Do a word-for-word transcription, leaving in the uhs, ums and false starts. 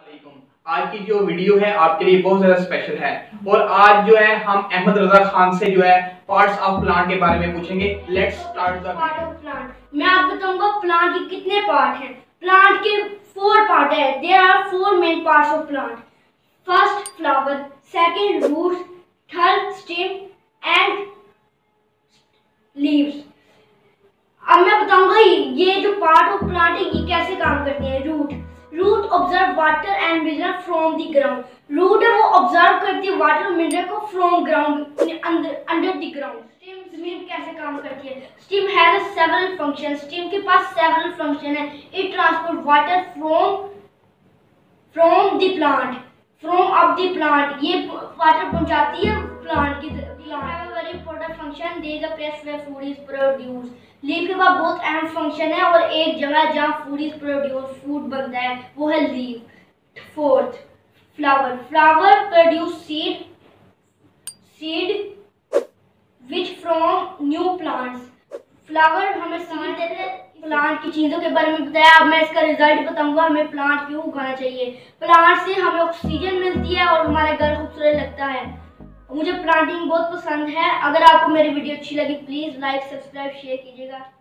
वालेकुम। आज की जो वीडियो है आपके लिए बहुत ज्यादा स्पेशल है और आज जो है हम अहमद रजा खान से जो है पार्ट्स ऑफ प्लांट के बारे में पूछेंगे। Let's start the part of plant. मैं आपको बताऊंगा प्लांट के कितने पार्ट हैं। प्लांट के फोर पार्ट है। There are four main parts of plant. First flower, second roots, third stem and leaves. अब मैं बताऊंगा ये जो पार्ट ऑफ प्लांट है ये कैसे काम करते हैं। Root root observe water and mineral from the ground. Root है वो ऑब्जर्व करती है वाटर और मिनरल को फ्रॉम ग्राउंड, अंदर अंडर द ग्राउंड। स्टेम जमीन कैसे काम करती है। Stem has several function. स्टेम के पास सेवरल फंक्शन है। It transport water from from the plant from up the plant. ये वाटर पहुंचाती है प्लांट की तरफ। Plant very important function. They the place where food is produce. Leaf के पास बहुत अहम फंक्शन है और एक जगह जहाँ फूड इज प्रोड्यूस फूड बनता है वो है leaf. Fourth flower. Flower produce seed seed which from new plants. Flower हमें सीड देते हैं। प्लांट की चीज़ों के बारे में बताया। अब मैं इसका रिजल्ट बताऊंगा हमें प्लांट क्यों उगाना चाहिए। प्लांट से हमें ऑक्सीजन मिलती है और हमारा घर खूबसूरत लगता है। मुझे प्लांटिंग बहुत पसंद है। अगर आपको मेरी वीडियो अच्छी लगी प्लीज़ लाइक सब्सक्राइब शेयर कीजिएगा।